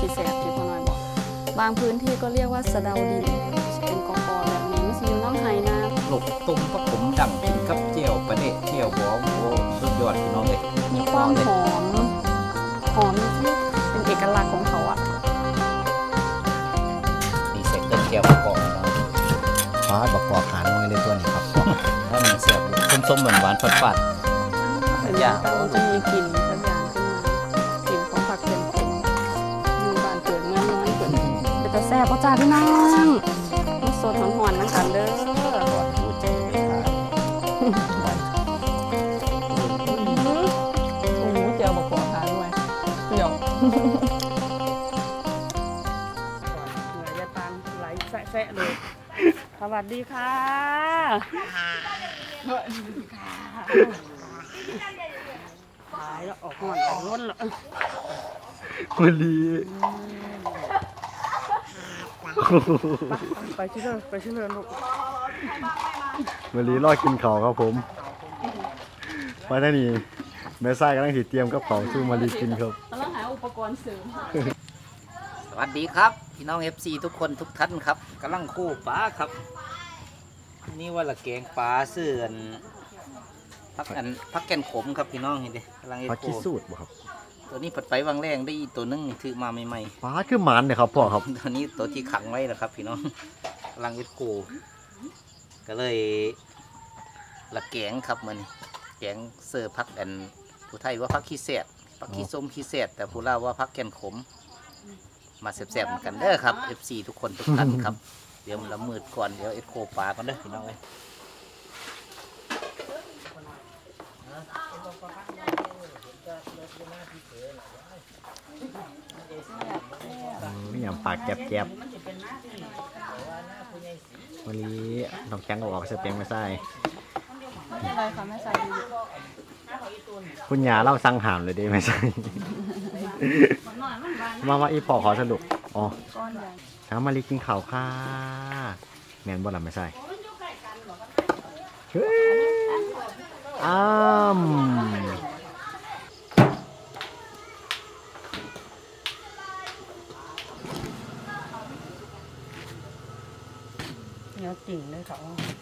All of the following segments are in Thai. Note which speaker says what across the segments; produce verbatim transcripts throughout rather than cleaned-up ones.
Speaker 1: ขี้แสบที่พ่อน้อยบอกบางพื้นที่ก็เรียกว่าสะเดาดินเป็นกอกๆแบบนี้มันสิอยู่น้ำไห้นะ
Speaker 2: หลกตุ้มก็ผมดำกินกับเจียวปลาเด็กเจียวหัวโอ้สุดยอดพี่น้องเลย
Speaker 1: มีความหอมหอมที่เป็นเอกลักษณ์ของเขาอ่ะ
Speaker 2: มีเศษเต้นเจียวประกอบ
Speaker 3: ฟ้าประกอบหาหน่วยเลยตัวนี้ครับ
Speaker 2: ถ้ามีเสียบส้มๆหวานๆฝาด
Speaker 1: ๆเป็นอย่างเราจะมีกลิ่นสักอย่างขึ้นมากลิ่นของผักเค็มอยู่บ้านเกิดเมืองน้อยเกิดเป็นแต่แซ่บจ้าพี่น้องมันสดหอนๆนั่งกันเด้อดูเจ๊โอ้โหเจียวประกอบหาหน่วยเปรี้ยวเหลือจะตามไหลแซะเลยสวัสดีค่ะสวัสดีค่ะตายแล้วออกห่อนออกล้นแล้ว
Speaker 3: วันนี้
Speaker 1: ไปชิเลอร์ไปชิเลอร์ลูก
Speaker 3: วันนี้รอกินข้าวครับผมมาท่านี้แม่ไส้กำลังถีเตรียมกับข้าวสู้มาลีกินครับ
Speaker 1: กำลังหาอุปกรณ์เสริม
Speaker 2: สวัสดีครับพี่น้อง เอฟ ซี ทุกคนทุกท่านครับกำลังคู่ปลาครับนี่ว่าละแกงปลาเสื่อนพักอันพักแกนขมครับพี่น้องเห็นดิกำลังเอ็ดโค
Speaker 3: สูตรบ่ครับ
Speaker 2: ตัวนี้ผัดไปวางแรงได้ตัวนึงถือมาใหม่
Speaker 3: ๆปลาคือมันเนี่ยครับพ่อครับ
Speaker 2: ตัวนี้ตัวที่ขังไว้นะครับพี่น้องกำลังเอ็ดโคก็เลยละแกงครับมันแกงเสิร์ฟพักอันผู้ไทยว่าพักขี้เศษพักขี้ส้มขี้เศษแต่ผู้ลาวว่าพักแกนขมมาแซ่บๆกันเด้อครับ เอฟ ซี ทุกคนทุกท่านครับเดี๋ยวมันละมืดก่อนเดี๋ยวเอ็ดโคปลากันเด้อพี่น้องเลย
Speaker 3: นี่อย่างปากแกบๆวันนี้น้องแข็งเอาออกเสเปียงไม่ใส่
Speaker 1: ไม่อะไรค่ะไม่ใส่ดี
Speaker 3: คุณยาเล่าสั่งหามเลยดิไม่ใช่มาว่าอีพอขอสรุปอ๋อเช้ามาลีกินข่าวค่ะแมนบ่หลับไม่ใช่เฮ้ยอ้าม
Speaker 1: เนื้อจริงเลยเขา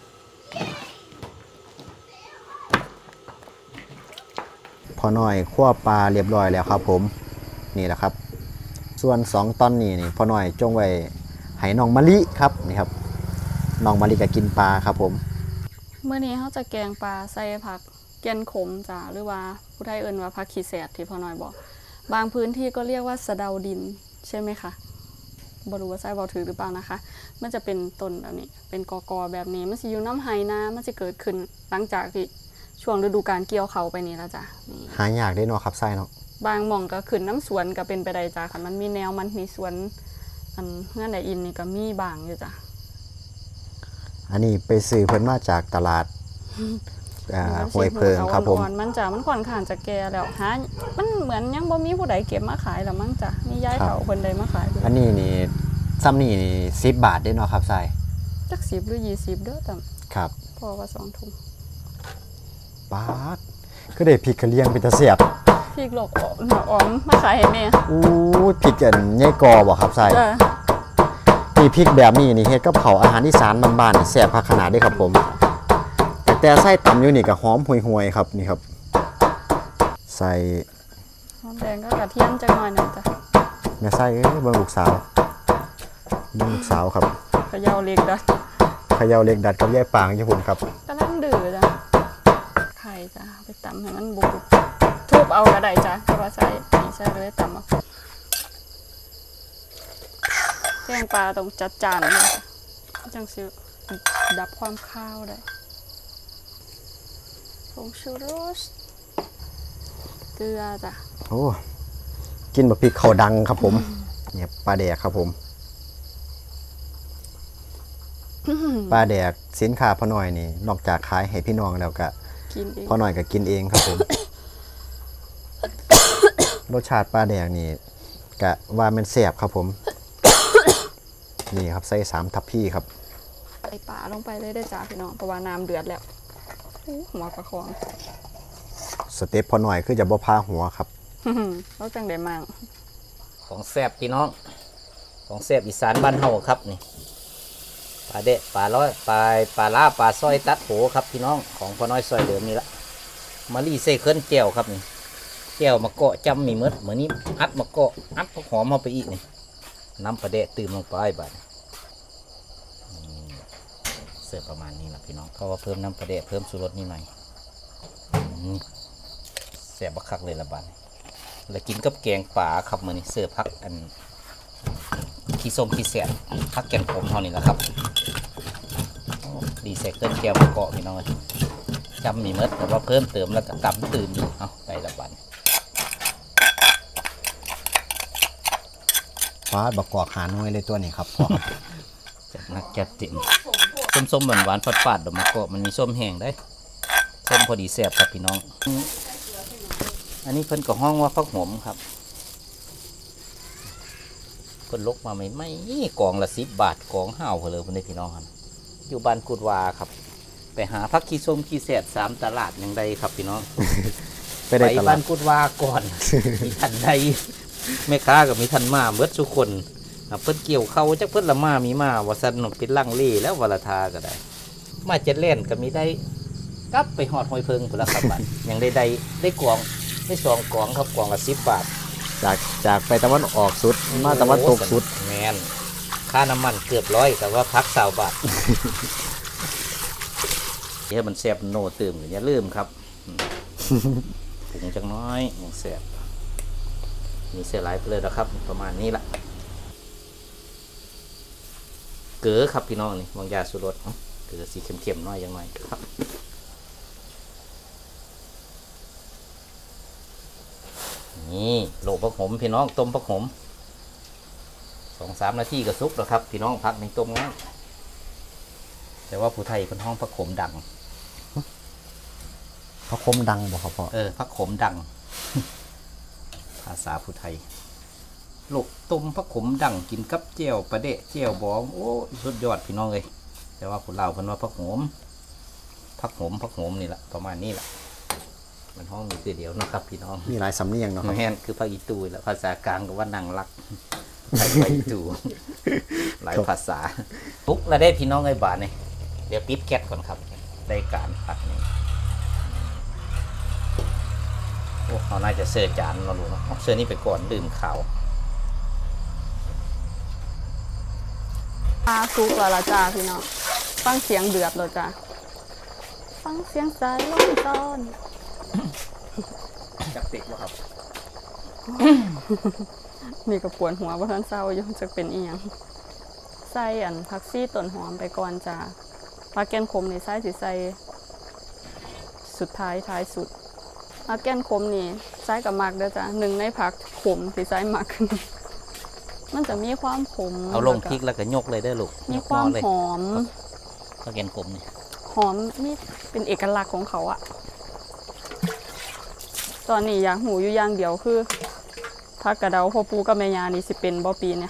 Speaker 3: พอหน่อยคั่วปลาเรียบร้อยแล้วครับผมนี่แหละครับส่วนสองตอนนี้นี่พอหน่อยจงไว้ให้น้องมะลิครับนี่ครับน้องมะลิก็กินปลาครับผม
Speaker 1: เมื่อนี้เขาจะแกงปลาใส่ผักแกนขมจ้าหรือว่าผู้ไทยเอิ้นว่าผักขี้แสดที่พอหน่อยบอกบางพื้นที่ก็เรียกว่าสะเดาดินใช่ไหมคะบรู้ว่าใช่บอกถือหรือเปล่านะคะมันจะเป็นต้นแบบนี้เป็นกอกๆแบบนี้มันจะอยู่น้ำไห้นะมันจะเกิดขึ้นหลังจากที่ช่วงฤดูกาลเกี่ยวเขาไปนี่แล้วจ้ะ
Speaker 3: หายากได้เนาะครับไส้เนาะ
Speaker 1: บางหม่องก็ขึ้นน้ำสวนก็เป็นไปได้จ้ะค่ะมันมีแนวมันมีสวนอันเงื่อนใดอินนี่ก็มีบางอยู่จ้ะ
Speaker 3: อันนี้ไปซื้อเพิ่นมาจากตลาดห้วยเพิงครับผม
Speaker 1: มันจ้ะมันค่อนข้างจะแก่แล้วหามันเหมือนยังบ่มีผู้ใดเก็บมาขายแล้วมั้งจ้ะนี่ย้ายเขาคนใดมาขาย
Speaker 3: อันนี้นี่ซ้ำนี่สิบบาทได้เนาะครับไส้
Speaker 1: จักสิบหรือยี่สิบเด้อแต่
Speaker 3: ครับ
Speaker 1: พอว่าสองถุง
Speaker 3: บาทก็ได้พริกกระเลียงเป็นตะเสียบ
Speaker 1: พริกหลกหน่ออ้อมมาขายให้แม่
Speaker 3: อู้พริกกันใหญ่กอบ่ครับไส้นี่พริกแบบนี้นี่เฮ็ดกับเผาอาหารอีสานบ้านๆแซ่บขนาดได้ครับผมแต่แต่ไส้ตำอยู่นี่ก็หอมห่วยๆครับนี่ครับใส่
Speaker 1: หอมแดงก็กระเทียมจังหน่อยนึงจ้ะ
Speaker 3: แม่ไส้เอ้ยเบิ่งลูกสาวเบิ่งลูกสาวครับ
Speaker 1: เขย่าเล็กดัด
Speaker 3: เขย่าเล็กดัดกับยายปางญี่ปุ่นครับ
Speaker 1: กำลังดื้อจ้ะไข่จ้ะไปตำให้มันบุกทุบเอากระไดจ้ะเพราะว่าใส่นี่ใส่เลยตำเอาแกงปลาต้องจัดจานเลยจังสิดับความข้าวได้ผงชูรสเกลือจ้ะ
Speaker 3: โอ้กินแบบพริกเขาดังครับผมเนี่ยปลาแดกครับผมปลาแดกสินค้าพ่อหน่อยนี่นอกจากขายให้พี่น้องแล้วก็พ่อหน่อยก็กินเองครับผมรสชาติปลาแดกนี่ก็ว่ามันแซ่บครับผมนี่ครับใส่สามทัพพี่ครับ
Speaker 1: ใส่ปลาลงไปเลยได้จ้าพี่น้องเพราะว่าน้ำเดือดแล้วหัวปลาคอง
Speaker 3: สเต็ปพ่อหน่อยคือจะบ่พาหัวครับ
Speaker 1: แล้วจังได้มั่ง
Speaker 2: ของแซ่บพี่น้องของแซ่บอีสานบ้านเฮาครับนี่ปลาเดะปลาร้อยปลาปลาล่าปลาสร้อยตัดโหครับพี่น้องของพ่อน้อยซอยเดิมนี่ละมารีใส่เคลื่อนแก้วครับนี่แก้วมะเกาะจำมีเมืดเหมือนนี้อัดมะเกาะอัดผักหอมเข้าไปอีกนี่น้ำปลาเดะตื่มลงไปบัดเสิร์ฟประมาณนี้ละพี่น้องเขาว่าเพิ่มน้ำปลาเดะเพิ่มสูตรนี่หน่อยแซ่บบักคักเลยละบัดแล้วกินกับแกงป่าครับมือนี้เสิร์ฟพักอันขี้ส้มขี้แสบพักแกงผมเท่านี้แหละครับดีเซกเกิลแก้วมะเกาะพี่น้องจำมีเมดแต่ว่าเพิ่มเติมแล้วก็ตำตื่นอยู่เอาไปละบัน
Speaker 3: ฟ้าบักกอกหาหน่วยเลยตัวนี้ครับพ่อ
Speaker 2: จัดนักจัดเต็มส้มๆหวานหวานฟาดฟาดดอกมะเกาะมันมีส้มแห้งได้ส้มพอดีแซ่บครับพี่น้องอันนี้เพิ่นก็ห้องว่าฟักหอมครับเพิ่นลกมาไม่ไม่กองละสิบบาทกองห้าวเลยเพิ่นได้พี่น้องครับอยู่บ้านกุดวาครับไปหาพักขี้ส้มขี้แสดสามตลาดอย่างใดครับพี่น้อง
Speaker 3: ไปได้ตลา
Speaker 2: บ้า
Speaker 3: ด
Speaker 2: นกุดวาก่อน มีทันใดแม่ค้ากับมีทันมาเบิดทุกคนเพิ่นเกี่ยวเข้าจักเพิ่นละมามีมาว่าสันนเป็นลังเล่แล้ววลาทาก็ได้มาเจ็ดเล่นก็มีได้กลับไปหอดหอยเพิงพุ่นละครับบัด ยังได้ได้ได้กองได้สองกองครับกองละสิบบาท
Speaker 3: จากจากไปตะวันออกสุดมาตะวันตกสุด
Speaker 2: แมนค่าน้ำมันเกือบร้อยแต่ว่าพักสาวบาท เดี๋ยวมันแซ่บโนตื่มอย่าลืมครับผงจังน้อยอย่างแซ่บมีเสียหลายไปเลยนะครับประมาณนี้ละเกลือครับพี่น้องนี่วางยาสูรสเกลือสีเข้มๆน้อยยังไงครับนี่โหลผักหอมพี่น้องต้มผักหอมสองสามนาทีก็สุกแล้วครับพี่น้องพักในต้มง่ายแต่ว่าผู้ไทยเป็นห้องผักขมดัง
Speaker 3: เขาคมดังบ่ครับพ่อ
Speaker 2: เออผักขมดัง ภาษาผู้ไทยลูกต้มผักขมดังกินกับเจียวปลาเดะเจียวบองโอ้สุดยอดพี่น้องเลยแต่ว่าผู้เราเพิ่นว่าผักหอมผักหอมผักหอมนี่แหละประมาณนี้แหละมันห้องมีคือเดียวนะครับพี่น้อง
Speaker 3: มีหลายสำเนียงเนาะครับ
Speaker 2: แม่นคือภาคอีตูแล้วภาษากลางก็ว่านังรักไทยภาคอีตู หลายภาษาทุกระได้พี่น้องไอ้บาทเนี่ยเดี๋ยวปิดแก๊สก่อนครับได้การผัดนี่โอ้เขาน่าจะเสิร์ฟจานเราดูนะเสิร์ฟนี่ไปก่อนดื่มข่าว
Speaker 1: ปลาซุกแล้วล่ะจ้าพี่น้องฟังเสียงเดือดเลยจ้าฟังเสียงสายล้อมตอน
Speaker 2: จับติดวะครับ
Speaker 1: นี่ก็ปวดหัวเพราะท่านเศร้าอยู่จะเป็นอีหยังใส่อันผักซี่ต้นหอมไปก่อนจ้าผักแกนขมนี่ใส่สิใส่สุดท้ายท้ายสุดผักแกนขมนี่ใส่กับหมักเด้อจ้าหนึ่งในผักขมที่ใส่หมัก มันจะมีความขม
Speaker 2: เอาลงพริกแล้วก็ยกเลยได้ลูก
Speaker 1: มีความ
Speaker 2: เลย
Speaker 1: หอม
Speaker 2: ข้าวแกงกลมนี่
Speaker 1: หอมนี่เป็นเอกลักษณ์ของเขาอะตอนนี้อยากหูอยู่อย่างเดียวคือผักกระเดาพ่อปูกับแม่ยานี่สิเป็นบ่ปีเนี่ย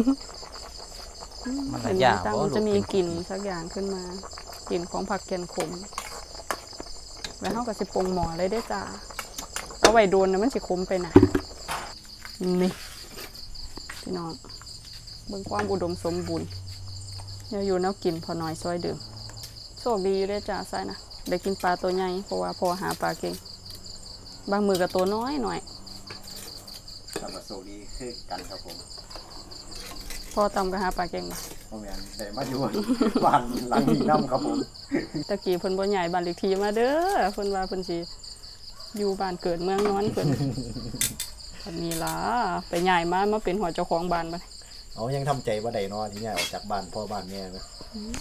Speaker 2: มัน
Speaker 1: เป็น
Speaker 2: ยาก
Speaker 1: จัง
Speaker 2: บ่
Speaker 1: มัน
Speaker 2: ลู
Speaker 1: จะมี
Speaker 2: เป็
Speaker 1: กลิ่นสักอย่างขึ้นมากลิ่นของผักแกนขมแล้วเฮากับสิปรุงหมอเลยได้อจ้าเอาไว้โดนนะมันสิขมไปนะนี่พี่น้องเบิ่งความอุดมสมบูรณ์อย่าอยู่แนวกินพอน้อยซอยเดิมโชคดีอยู่ได้อจ้าใส่นะได้กินปลาตัวใหญ่เพราะว่าพอหาปลาเก่งบางมือกับตัวน้อยหน่อย
Speaker 3: สำหรับโซดีคือกันครับผม
Speaker 1: พอตำกับหาปลาเก่งปะ
Speaker 3: พ่อแม่นได้มาอยู่ บ้านหลังนี้นํครับผม
Speaker 1: ตะกี้เพิ่นบ่ใหญ่บ้านเลขที่มาเด้อเพิ่นว่าเพิ่นสิอยู่บ้านเกิดเมืองนอนเพิ่น อันนี้ล่ะไปใหญ่มามาเป็นหัวเจ้าของบ้านบัด
Speaker 3: เอายังทำใจบ่ได้เนาะที่ย้ายออกจากบ้านพ่อบ้านแม่เนาะ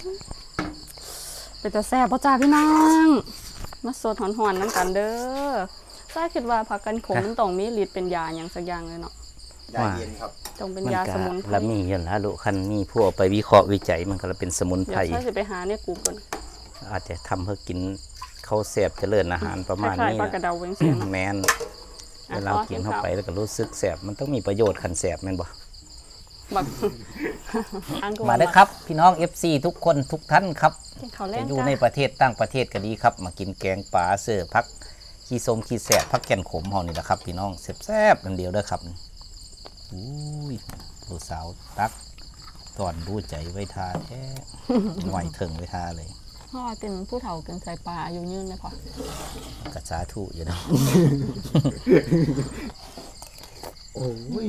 Speaker 1: เป็นตาแซ่บบ่จ้าพี่น้องมาสดหอนๆนํกันเด้อใส่คิดว่าผักกันขมมันต้องมีฤทธิ์เป็นยาหยังสักอย่างเลยเนาะ
Speaker 3: ยาเย็นครับ
Speaker 1: ต้องเป็น
Speaker 2: มัน
Speaker 1: ยา
Speaker 2: ก็
Speaker 1: สมุนไพร
Speaker 2: แล้วมีอยู่แล้วลูกคันมีพวกไปวิเคราะห์วิจัยมันก็เป็นสมุนไพ
Speaker 1: เดี๋ยว
Speaker 2: ร
Speaker 1: ใส่สิไปหาในกูเกิล
Speaker 2: อาจจะทำเพื่อกินข้าวแสบเจริญอาหารประ
Speaker 1: ค
Speaker 2: มาณ
Speaker 1: ล้าย
Speaker 2: นี้
Speaker 1: ๆปลากระเดาจังซี่เนาะ
Speaker 2: แมน
Speaker 1: อ่ะ
Speaker 2: เวลา
Speaker 1: ขอ
Speaker 2: กิน
Speaker 1: กิน
Speaker 2: เข้า
Speaker 1: ข้าว
Speaker 2: ไปแล้วก็รู้สึกแสบมันต้องมีประโยชน์ขันแสบแม่นบ่
Speaker 1: บัก อันก็
Speaker 2: มา
Speaker 1: ว่า
Speaker 2: ได้ครับ พี่น้อง เอฟ ซี ทุกคนทุกท่านครับ
Speaker 1: กินข้าวแล้
Speaker 2: จะ
Speaker 1: ง
Speaker 2: อยู่
Speaker 1: จ้า
Speaker 2: ในประเทศต่างประเทศก็ดีครับ มากินแกงป่าเสือพักขี้ส้มขี้แสบพักแก่นขมเฮานี่แหละครับพี่น้องแซ่บๆอันเดียวเด้อครับอุ้ยลูกสาวตักตอนรู้ใจไว้ทาแท้ ไหวถึงไว้ทาเลย
Speaker 1: พ่อเป็นผู้เฒ่าเกินใส่ปลาอายุยืนเลยพอก
Speaker 2: ระสาถูกอยู่เนาะ
Speaker 3: โอ้ย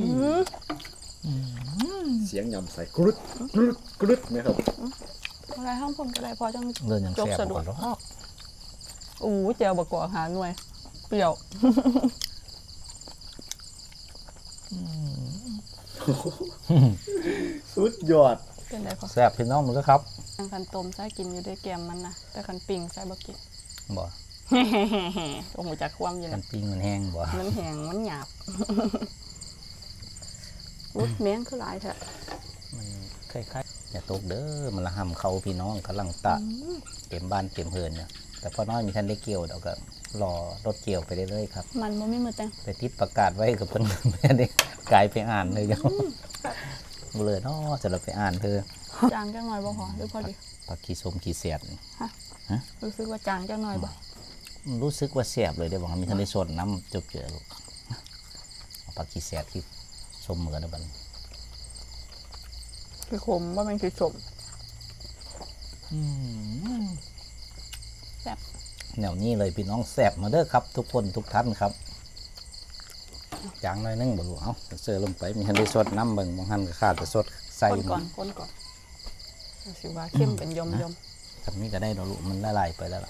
Speaker 3: เสียงยำใส่กรุดกรุดกรุดไหมครับ
Speaker 1: อะไรห้องผมก็ได้พอจัง
Speaker 2: เรื่องยัง
Speaker 1: จบ
Speaker 2: แซ่บ
Speaker 1: สะด
Speaker 2: ก
Speaker 1: วก
Speaker 2: ว่าหรอก
Speaker 1: อู้เจียวบกกว่าหาหน่วย เปรี้ยว
Speaker 3: สุดยอด
Speaker 1: เป็นไรพอ
Speaker 2: แซ่บพี่น้องมันก็ครับ
Speaker 1: ทางคันต้มใส่กินอยู่ด้วยแกมมันนะแต่คันปิ้งใส่บ่กิน
Speaker 2: บ่
Speaker 1: โอ้โหจากความอยู่
Speaker 2: กั
Speaker 1: นะ
Speaker 2: นปิ้งมันแห้งบ่
Speaker 1: มันแห้งมันหยาบ อุ๊ยแมงคือหลายแท้
Speaker 2: มันคล้ายๆอย่าตกเด้อมันละห่ำเขาพี่น้องกำลังตะเต็มบ้านเต็มเฮือนเนี่ยแต่พอน้อยมีท่านได้เกี่ยวเดี๋ยวก็รอรถเกี่ยวไปเรื่อยๆครับ
Speaker 1: มันบ่มีมือแต่ง
Speaker 2: ไปติดประกาศไว้กับเพิ่น ไม่ได้กลายไปอ่านเลยเจ้าบ่เลยเนาะจะเราไปอ่านเธอ
Speaker 1: จางจังหน่อยบ่พอหรือพอดี
Speaker 2: ผักขี้สมขี้เสียดนี่
Speaker 1: รู้สึกว่าจางจังหน่อยบ่
Speaker 2: รู้สึกว่าเสียบเลยเดี๋ยวบอกว่ามีท่านได้สดน้ำจบเจือลูกเอาผักขี้เสียดที่สมเหมือนนะบัดน
Speaker 1: คือขมว่ามันคือสมแซ่บ
Speaker 2: แนวนี้เลยพี่น้องแสบมาเด้อครับ ทุกคนทุกท่านครับจางหน่อยนึงบ่รู้เอาเสือลงไปมีท่านได้สดน้ำเบิ่งบางท่านก็ขาดแต่สดใส่
Speaker 1: คนก่อน
Speaker 2: มัน
Speaker 1: คนก่อนรู้สิว่าเข้มเป็นยมยม
Speaker 2: ทำนี้ก็ได้ดอกลูกมันละลายไปแล้วล่ะ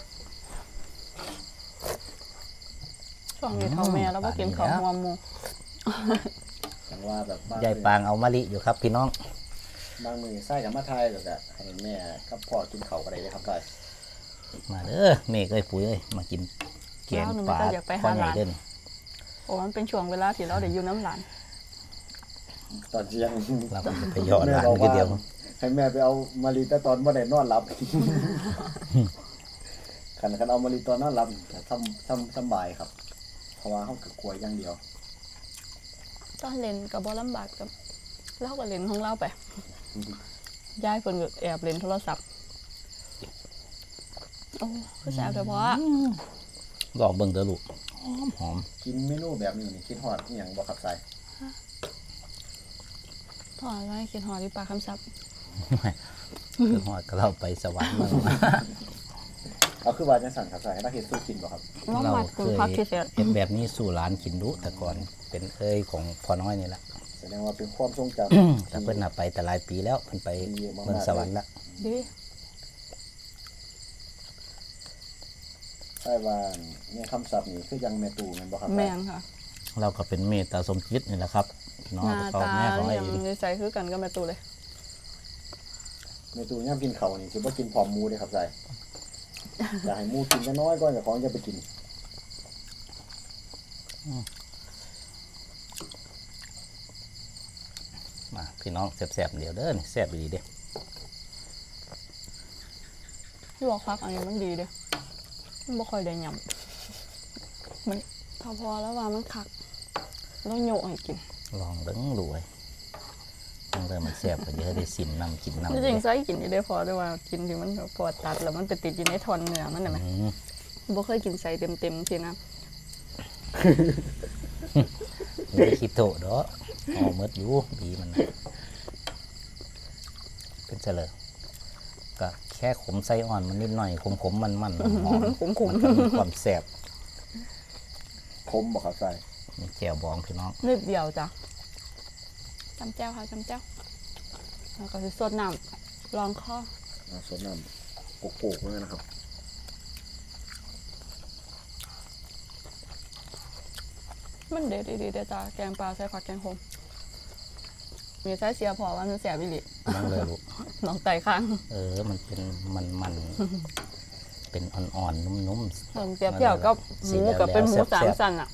Speaker 1: ช่วงนี้เท่าแม่แล้วว่ากินข้าวหัวหมู
Speaker 3: แต่ว่าแบบบาง
Speaker 2: ยายปางเอามะลิอยู่ครับ พี่น้อง
Speaker 3: บางมือไส้กับมาไทยแบบก็ให้แม่กับพ่อกินเขาอะไรเลยครับได้
Speaker 2: มาเด้อเมฆเอ้ยปุ๋ยเอ้ยมากินแกงปลาข้อใหญ่เด้อนี่
Speaker 1: โอ้มันเป็นช่วงเวลาที่เราได้อยู่น้ำหลาน
Speaker 3: ตอนเที่ยง
Speaker 2: เราก็จะไปหยอดร้านก็เดียว
Speaker 3: ให้แม่ไปเอามารีแต่ตอนบ่ได้นอนหลับ คันคันเอามารีตอนนอนหลับทำทำสบายครับ เพราะว่าเขาก็กลัวอย่างเดียว
Speaker 1: ตอนเล่นกับบ่ลำบากกับเล่ากับเล่นของเราไปยายเพิ่นก็แอบเล่นโทรศัพท์โอ้คือแซ่บแต่เพราะ
Speaker 2: ลองเบิ่งเด้อลูกหอมหอม
Speaker 3: กินเมนูแบบนี้นี่คิดฮอดอหย่างบ่ครับใส่
Speaker 1: ถอดไว้กินหอที่ปลาคำซับ
Speaker 2: คือหอดก็เราไปสวรรค์มา
Speaker 3: เอาคือว่าจังสั่นครับใส่ให้นักเฮ็ดสู้กินบ่ครับ
Speaker 1: น้อง
Speaker 2: เรา
Speaker 1: วัด
Speaker 2: เค
Speaker 1: คุณ
Speaker 2: ย
Speaker 1: พักที่เสีย
Speaker 2: เห็นแบบนี้สู่ร้านกินดุแต่ก่อนเป็นเอ้ยของพ่อน้อยนี่แหละ
Speaker 3: แสดงว่าเป็นความทรงจ
Speaker 2: แต่เพิ่นน่ะไปแต่หลายปีแล้วเพิ่นไปเมืองสวรรค์ละ
Speaker 1: ดี
Speaker 3: ำใช่ว่าเนี่ยคำศัพท์นี่คือยังแม่ตู่แม่นบ่ครับ
Speaker 1: แมงค่ะ
Speaker 2: เราก็เป็นเมตตาสมคิดนี่แหละครับน้อง
Speaker 1: หน้า
Speaker 2: เขา
Speaker 1: ตา
Speaker 2: แม่ของไอ้
Speaker 1: อย่างนิสัยคือกันกับแม่ตูเลย
Speaker 3: แม่ตู่ย่ำกินเขาวนี่สิบ่กินพร้อมหมูเด้ครับใส่อยากให้หมูกินน้อยๆก่อนอย่าของจะไปกิน
Speaker 2: มาพี่น้องแซ่บๆเดี๋ยวเด้อนี่แซ่บดีเด้อ
Speaker 1: ที่บอกพักอันนี้มันดีเด้อมันบ่ค่อยได้ยำมันพอพอแล้วว่ามันคักแล้วโยกให้กิน
Speaker 2: ลองเบิ่งรวยตั้งแต่มันแซ่บก็เยอะได้สินน้ำกินน้ำ
Speaker 1: จริงๆใส่กินอยู่ได้พอด้วยว่ากินที่มันพอตัดแล้วมันไปติดอยู่ในทอนเนื้อมันน่ะไหม
Speaker 2: อืม
Speaker 1: บ่เคยกินใส่เต็มๆทีนะ
Speaker 2: ไม่ได้คิดโตดอกเอาเมดอยู่บีมันน่ะเป็นเฉลยก็แค่ขมไส้อ่อนมันนิดหน่อยขมขมมันมันหอม
Speaker 1: ขม
Speaker 2: มันก็มีความแซ่บ
Speaker 3: คมบ่ครับใส่
Speaker 2: มีแจ่วบองพี่น้อง
Speaker 1: ๆนิดเดียวจ้ะจำแจ้วค่ะจำแจ้วแล้วก็สิสดน้ำลองข้อ
Speaker 3: เอาสดน้ำโกกๆเลยนะครับ
Speaker 1: มันเด็ดดีๆเด้อจ้าแกงปลาใส่ผักแกงขมมีใส่เสียพอว่ามันแสบอีหลี
Speaker 2: นั่งเลยลูก
Speaker 1: น้องไต่ข้าง
Speaker 2: เออ มันเป็นมันมันเป็นอ่อนๆนุ่ม
Speaker 1: เพิ่มเปรี้ยวๆก็หมูกับเป็นหมูสามสันอ่ะ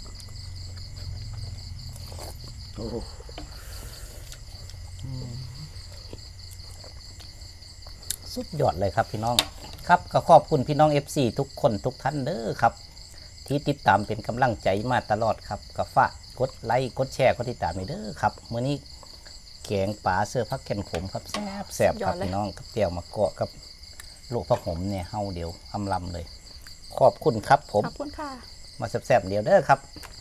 Speaker 3: โอ้โห
Speaker 2: ๆสุดยอดเลยครับพี่น้อง ครับก็ขอบคุณพี่น้อง เอฟ ซี ทุกคนทุกท่านเด้อครับ ที่ติดตามเป็นกำลังใจมาตลอดครับก็ฝากกดไลค์กดแชร์กดติดตามให้เด้อครับมื้อนี้แกงปลาเสื้อพักแคนขมครับแซ่บแซ่บครับพี่น้องกับเจียวมะกอกกับลูกผักหอมเนี่ยเฮาเดียวอำลำเลย ขอบคุณครับผม
Speaker 1: ขอบคุณค่ะ
Speaker 2: มาแซ่บๆเดียวเด้อครับ